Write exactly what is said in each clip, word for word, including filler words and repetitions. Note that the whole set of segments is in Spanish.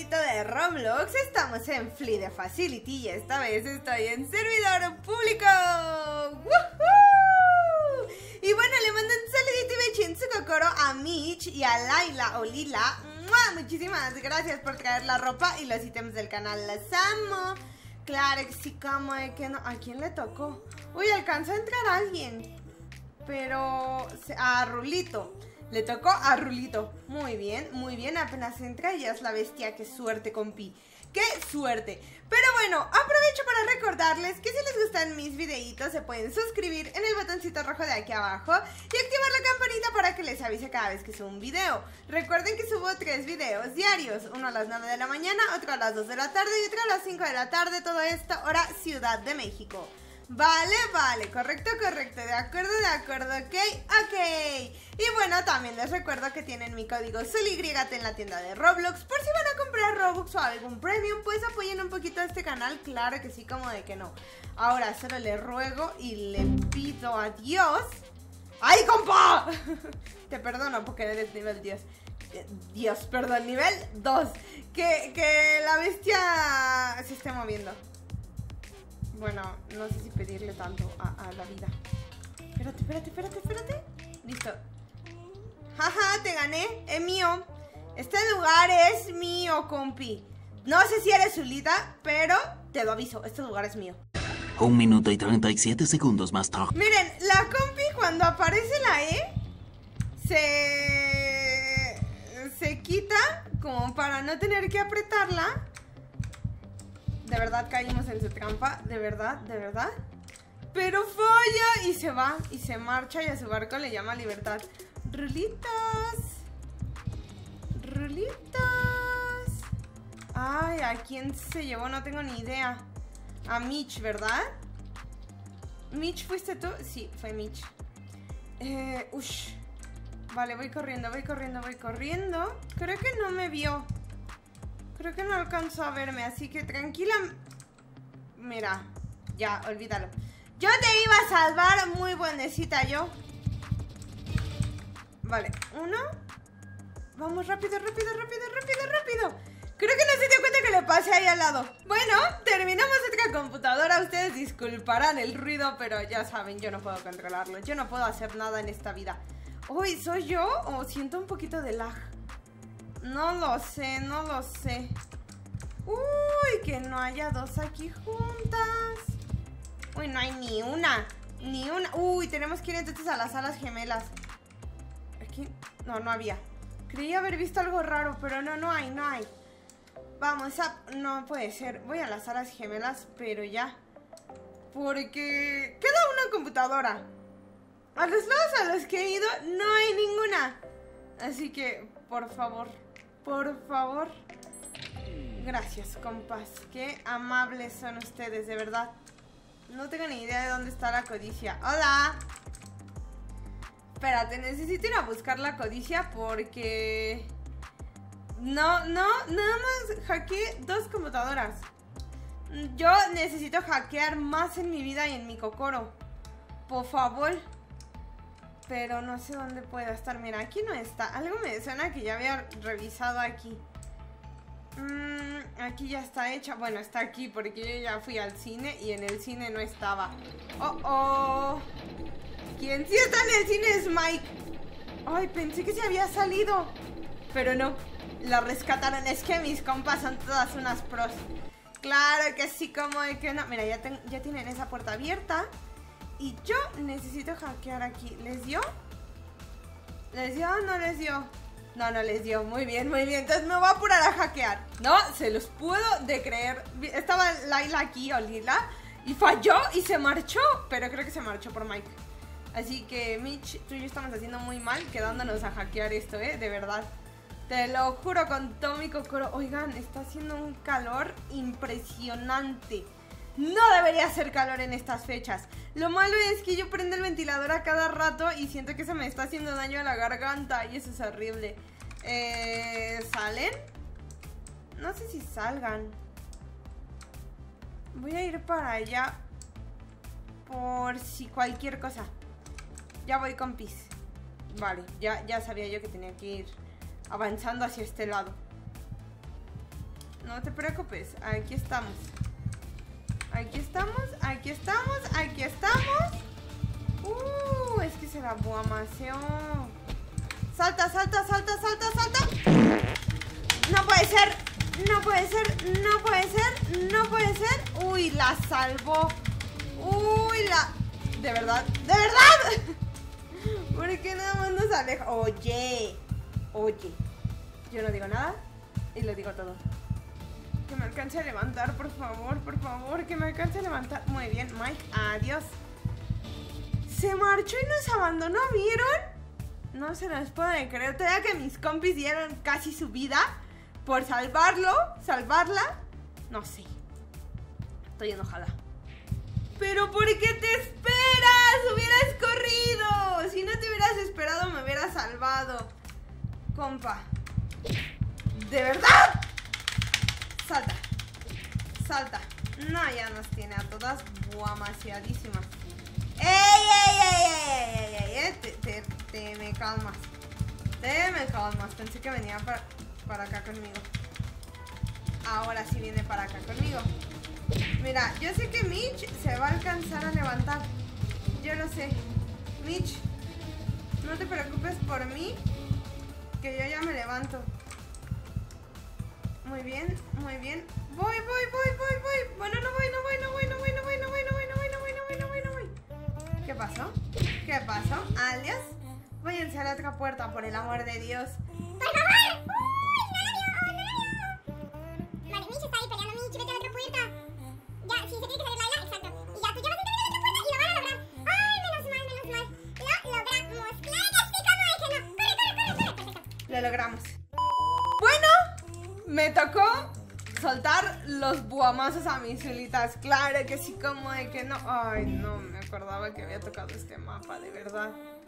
amiguito de Roblox, estamos en Flee the Facility y esta vez estoy en servidor público. ¡Woohoo! Y bueno, le mando un saludito y bechín su cocoro a Mitch y a Laila o Lila. ¡Mua! Muchísimas gracias por traer la ropa y los ítems del canal, las amo. Claro que sí, como de que no. ¿A quién le tocó? Uy, alcanzó a entrar alguien, pero a Rulito. Le tocó a Rulito. Muy bien, muy bien. Apenas entra y ya es la bestia. ¡Qué suerte, compi! ¡Qué suerte! Pero bueno, aprovecho para recordarles que si les gustan mis videitos se pueden suscribir en el botoncito rojo de aquí abajo y activar la campanita para que les avise cada vez que subo un video. Recuerden que subo tres videos diarios. Uno a las nueve de la mañana, otro a las dos de la tarde y otro a las cinco de la tarde. Todo esto, hora Ciudad de México. Vale, vale, correcto, correcto, de acuerdo, de acuerdo, ok, ok. Y bueno, también les recuerdo que tienen mi código SULYT en la tienda de Roblox. Por si van a comprar Robux o algún premium, pues apoyen un poquito a este canal, claro que sí, como de que no. Ahora solo le ruego y le pido a Dios. ¡Ay, compa! Te perdono porque eres nivel diez. Dios, perdón, nivel dos. Que, que la bestia se esté moviendo. Bueno, no sé si pedirle tanto a, a la vida. Espérate, espérate, espérate, espérate. Listo. Jaja, te gané, es mío. Este lugar es mío, compi. No sé si eres Zulita, pero te lo aviso, este lugar es mío. Un minuto y treinta y siete segundos más tarde. Miren, la compi cuando aparece la E Se... Se quita como para no tener que apretarla. De verdad caímos en su trampa, de verdad, de verdad. Pero falla y se va y se marcha y a su barco le llama Libertad. Rulitos. Rulitos. Ay, ¿a quién se llevó? No tengo ni idea. A Mitch, ¿verdad? ¿Mitch fuiste tú? Sí, fue Mitch. Eh, ush. Vale, voy corriendo, voy corriendo, voy corriendo. Creo que no me vio. Creo que no alcanzó a verme, así que tranquila. Mira, ya, olvídalo. Yo te iba a salvar, muy buenecita yo. Vale, uno. Vamos, rápido, rápido, rápido, rápido, rápido. Creo que no se dio cuenta que le pasé ahí al lado. Bueno, terminamos otra computadora. Ustedes disculparán el ruido, pero ya saben, yo no puedo controlarlo. Yo no puedo hacer nada en esta vida. Uy, ¿soy yo o siento un poquito de lag? No lo sé, no lo sé. Uy, que no haya dos aquí juntas. Uy, no hay ni una. Ni una. Uy, tenemos que ir entonces a las salas gemelas. Aquí, no, no había. Creí haber visto algo raro, pero no, no hay, no hay. Vamos a... No puede ser. Voy a las salas gemelas, pero ya. Porque queda una computadora. A los lados a los que he ido no hay ninguna. Así que, por favor, por favor. Gracias, compas. Qué amables son ustedes, de verdad. No tengo ni idea de dónde está la codicia. ¡Hola! Espérate, necesito ir a buscar la codicia porque... No, no, nada más hackeé dos computadoras. Yo necesito hackear más en mi vida y en mi cocoro. Por favor. Pero no sé dónde pueda estar. Mira, aquí no está. Algo me suena que ya había revisado aquí. Mm, aquí ya está hecha. Bueno, está aquí porque yo ya fui al cine y en el cine no estaba. Oh, oh. Quien sí está en el cine es Mike. Ay, pensé que se había salido. Pero no, la rescataron. Es que mis compas son todas unas pros. Claro que sí, como de que no. Mira, ya, ten, ya tienen esa puerta abierta. Y yo necesito hackear aquí. ¿Les dio? ¿Les dio o no les dio? No, no les dio. Muy bien, muy bien. Entonces me voy a apurar a hackear. No, se los puedo de creer. Estaba Laila aquí, o Lila, y falló y se marchó. Pero creo que se marchó por Mike. Así que, Mitch, tú y yo estamos haciendo muy mal quedándonos a hackear esto, ¿eh? De verdad. Te lo juro con todo mi cocoro. Oigan, está haciendo un calor impresionante. No debería hacer calor en estas fechas. Lo malo es que yo prendo el ventilador a cada rato y siento que se me está haciendo daño a la garganta y eso es horrible. Eh, ¿Salen? No sé si salgan. Voy a ir para allá por si cualquier cosa. Ya voy, compis. Vale, ya, ya sabía yo que tenía que ir avanzando hacia este lado. No te preocupes, aquí estamos. Aquí estamos, aquí estamos, aquí estamos. Uh, es que se la buamaseó. Salta, salta, salta, salta, salta. No puede ser, no puede ser, no puede ser, no puede ser. Uy, la salvó. Uy, la... De verdad, de verdad. ¿Por qué nada más nos aleja? Oye, oye. Yo no digo nada y lo digo todo. Que me alcance a levantar, por favor, por favor. Que me alcance a levantar. Muy bien, Mike, adiós. Se marchó y nos abandonó, ¿vieron? No se los puedo creer. Todavía que mis compis dieron casi su vida por salvarlo, salvarla. No sé. Estoy enojada. ¿Pero por qué te esperas? Hubieras corrido. Si no te hubieras esperado me hubieras salvado. Compa. ¿De verdad? Salta. Salta. No, ya nos tiene a todas guamasiadísimas. ¡Ey, ey, ey, ey, ey, ey, ey! Te, te, te me calmas. Te me calmas. Pensé que venía para, para acá conmigo. Ahora sí viene para acá conmigo. Mira, yo sé que Mitch se va a alcanzar a levantar. Yo lo sé. Mitch, no te preocupes por mí, que yo ya me levanto. Muy bien, muy bien. Voy, voy, voy, voy, voy. Bueno, no voy, no voy, no voy, no voy, no voy, no voy, no voy, no voy, no voy, no voy, no voy, no voy. ¿Qué pasó? ¿Qué pasó? Alias, váyanse a la otra puerta, por el amor de Dios. ¡Por favor! ¡Uy, no la vio! ¡No la vio! Vale, Mitch está ahí peleando, Mitch, vete a la otra puerta. Ya, sí, se tiene que salir Layla, exacto. Y ya, tú ya vas a entrar a la otra puerta y lo van a lograr. ¡Ay, menos mal, menos mal! Lo logramos. Claro que sí, ¿cómo es que no? ¡Corre, corre, corre, corre! Perfecto. Lo logramos. Bueno, me tocó soltar los buamazos a mis solitas. Claro que sí, como de que no. Ay, no me acordaba que había tocado este mapa, de verdad.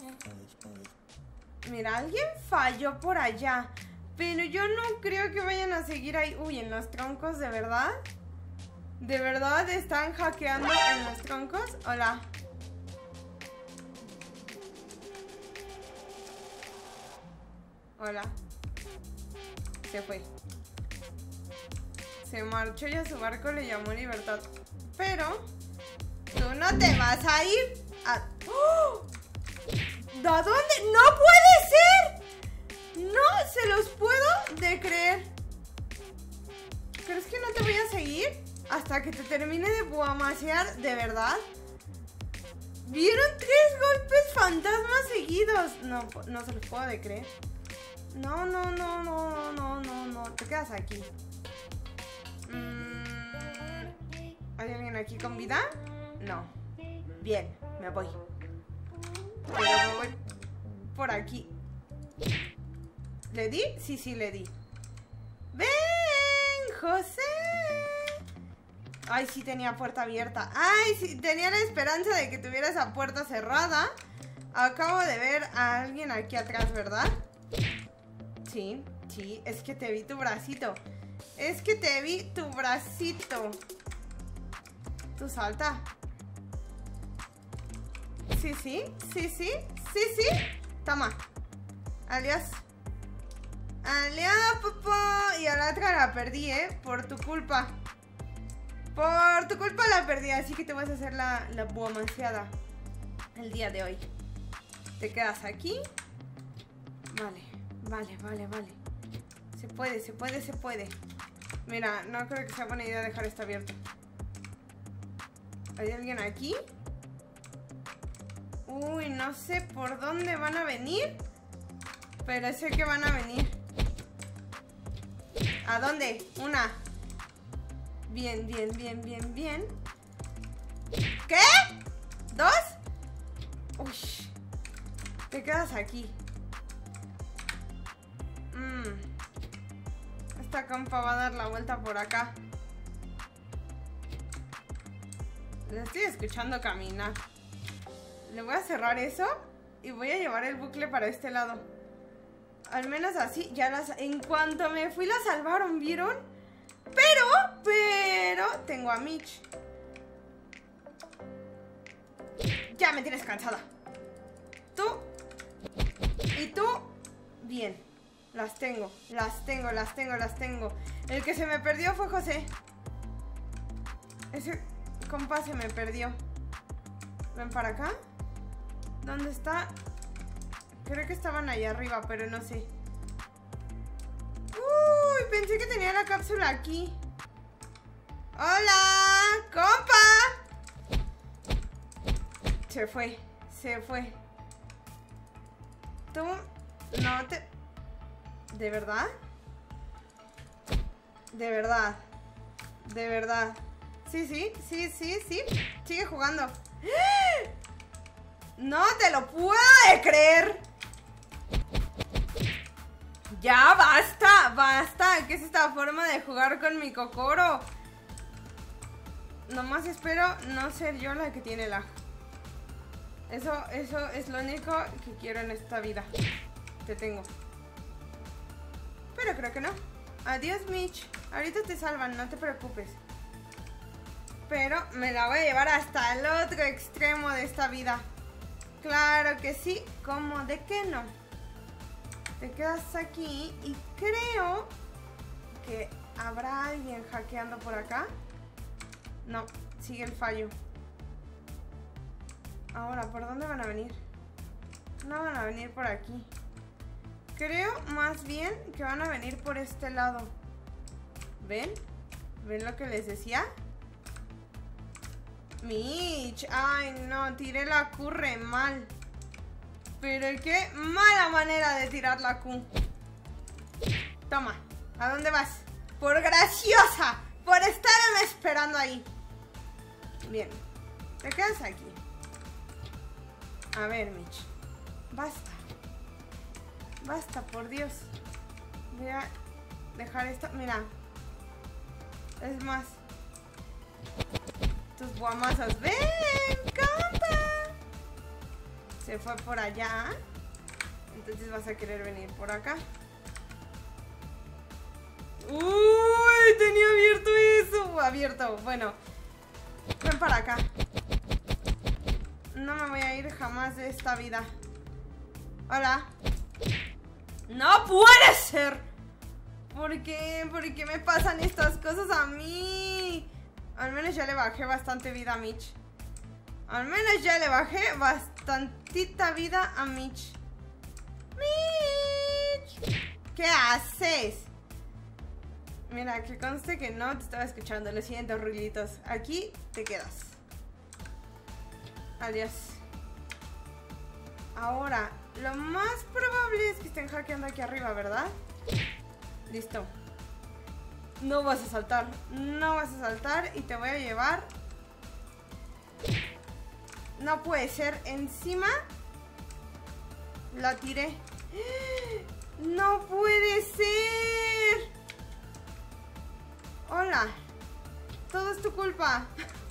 Mira, alguien falló por allá, pero yo no creo que vayan a seguir ahí. Uy, en los troncos, ¿de verdad? ¿De verdad están hackeando en los troncos? Hola. Hola. Se fue. Se marchó y a su barco le llamó Libertad. Pero tú no te vas a ir a... ¡Oh! ¿De dónde? ¡No puede ser! No se los puedo de creer. ¿Crees que no te voy a seguir hasta que te termine de buamasear? ¿De verdad? ¿Vieron tres golpes fantasmas seguidos? No, no se los puedo de creer. No, no, no, no, no, no, no. Te quedas aquí. ¿Hay alguien aquí con vida? No. Bien, me voy. Pero me voy por aquí. ¿Le di? Sí, sí, le di. ¡Ven, José! Ay, sí tenía puerta abierta. Ay, sí, tenía la esperanza de que tuviera esa puerta cerrada. Acabo de ver a alguien aquí atrás, ¿verdad? Sí, sí, es que te vi tu bracito. Es que te vi tu bracito. Tú salta. Sí, sí, sí, sí, sí, sí. Toma. Alias. Alias, papá. Y a la otra la perdí, ¿eh? Por tu culpa. Por tu culpa la perdí. Así que te vas a hacer la, la buamaseada el día de hoy. Te quedas aquí. Vale, vale, vale, vale. Se puede, se puede, se puede. Mira, no creo que sea buena idea dejar esto abierto. ¿Hay alguien aquí? Uy, no sé por dónde van a venir, pero sé que van a venir. ¿A dónde? Una. Bien, bien, bien, bien, bien. ¿Qué? ¿Dos? Uy. Te quedas aquí. Mmm. Esta compa va a dar la vuelta por acá. Le estoy escuchando caminar. Le voy a cerrar eso y voy a llevar el bucle para este lado. Al menos así ya las... En cuanto me fui la salvaron, ¿vieron? Pero, pero... Tengo a Mitch. Ya me tienes cansada. Tú. Y tú. Bien. Las tengo, las tengo, las tengo, las tengo. El que se me perdió fue José. Ese compa se me perdió. Ven para acá. ¿Dónde está? Creo que estaban allá arriba, pero no sé. Uy, pensé que tenía la cápsula aquí. ¡Hola! ¡Compa! Se fue, se fue. Tú no te... ¿De verdad? De verdad. De verdad. Sí, sí, sí, sí, sí. Sigue jugando. No te lo puedo creer. Ya, basta, basta. ¿Qué es esta forma de jugar con mi Kokoro? Nomás espero no ser yo la que tiene lag. Eso, eso es lo único que quiero en esta vida. Te tengo. Pero creo que no. Adiós, Mitch. Ahorita te salvan, no te preocupes. Pero me la voy a llevar hasta el otro extremo de esta vida. Claro que sí. ¿Cómo de qué no? Te quedas aquí y creo que habrá alguien hackeando por acá. No, sigue el fallo. Ahora, ¿por dónde van a venir? No van a venir por aquí. Creo más bien que van a venir por este lado. ¿Ven? ¿Ven lo que les decía? Mitch, ay no, tiré la Q re mal. Pero qué mala manera de tirar la Q. Toma, ¿a dónde vas? Por graciosa, por estarme esperando ahí. Bien, te quedas aquí. A ver, Mitch, basta. Basta, por Dios. Voy a dejar esto, mira. Es más, tus guamazos. ¡Ven, compa! Se fue por allá. Entonces vas a querer venir por acá. ¡Uy! Tenía abierto eso. Abierto, bueno. Ven para acá. No me voy a ir jamás de esta vida. Hola. ¡No puede ser! ¿Por qué? ¿Por qué me pasan estas cosas a mí? Al menos ya le bajé bastante vida a Mitch. Al menos ya le bajé bastantita vida a Mitch. ¡Mitch! ¿Qué haces? Mira, que conste que no te estaba escuchando. Lo siento, rulitos. Aquí te quedas. Adiós. Ahora, lo más probable es que estén hackeando aquí arriba, ¿verdad? Listo. No vas a saltar. No vas a saltar y te voy a llevar. No puede ser. Encima la tiré. No puede ser. Hola. Todo es tu culpa.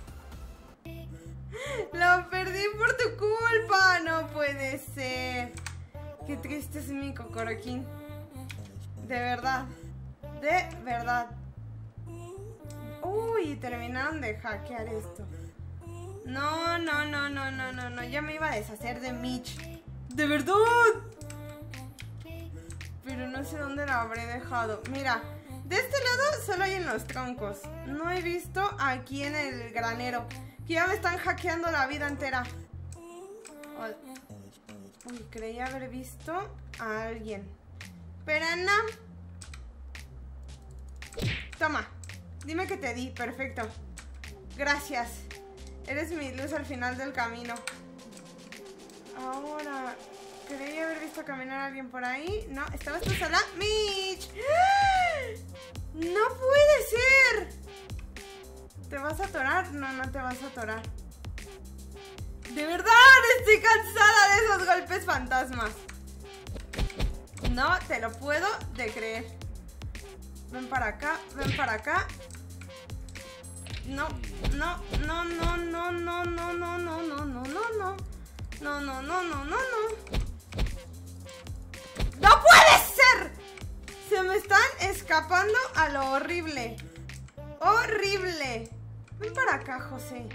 Lo perdí por tu culpa. No puede ser. Qué triste es mi Kokorokin. De verdad. De verdad. Uy, terminaron de hackear esto. No, no, no, no, no, no, no. Ya me iba a deshacer de Mitch. ¡De verdad! Pero no sé dónde la habré dejado. Mira, de este lado solo hay en los troncos. No he visto aquí en el granero. Que ya me están hackeando la vida entera. Uy, creí haber visto a alguien. Pero no. Toma. Dime que te di. Perfecto. Gracias. Eres mi luz al final del camino. Ahora, creí haber visto caminar a alguien por ahí. No, ¿estabas tú sola? ¡Mitch! ¡No puede ser! ¿Te vas a atorar? No, no te vas a atorar. De verdad, estoy cansada de esos golpes fantasmas. No te lo puedo de creer. Ven para acá, ven para acá. No, no, no, no, no, no, no, no, no, no, no, no, no. No, no, no, no, no, no. ¡No puede ser! Se me están escapando a lo horrible. Horrible. Ven para acá, José.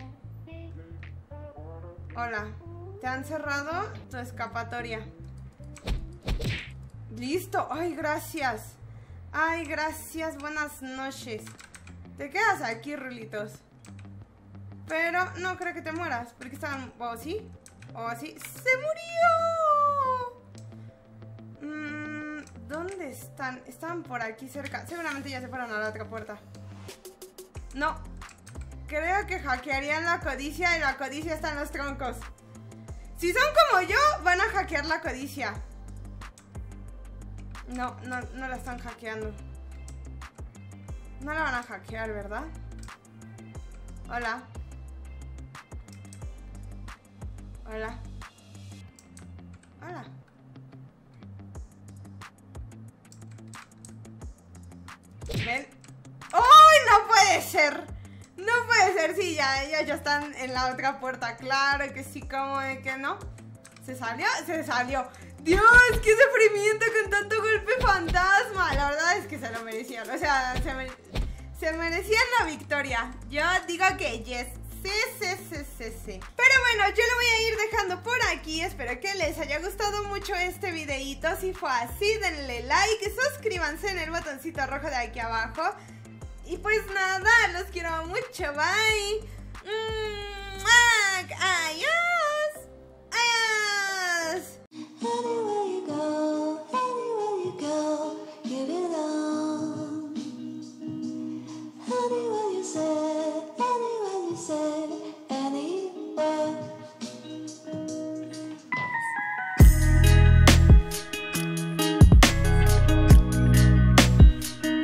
Hola. Te han cerrado tu escapatoria. Listo. Ay, gracias. Ay, gracias. Buenas noches. Te quedas aquí, Rulitos. Pero no creo que te mueras. Porque están... ¿O sí? ¿O sí? ¡Se murió! Mm, ¿Dónde están? Están por aquí cerca. Seguramente ya se fueron a la otra puerta. No. Creo que hackearían la codicia y la codicia está en los troncos. Si son como yo, van a hackear la codicia. No, no, no la están hackeando. No la van a hackear, ¿verdad? Hola. Hola. Hola. ¿Ven? ¡Ay, no puede ser! No puede ser, sí, ya ellos ya están en la otra puerta. Claro que sí, como de que no. ¿Se salió? Se salió. ¡Dios! ¡Qué sufrimiento con tanto golpe fantasma! La verdad es que se lo merecían. O sea, se, mere se merecían la victoria. Yo digo que yes. Sí, sí, sí, sí, sí. Pero bueno, yo lo voy a ir dejando por aquí. Espero que les haya gustado mucho este videito. Si fue así, denle like, suscríbanse en el botoncito rojo de aquí abajo. Y pues nada, los quiero mucho. Bye. Mm.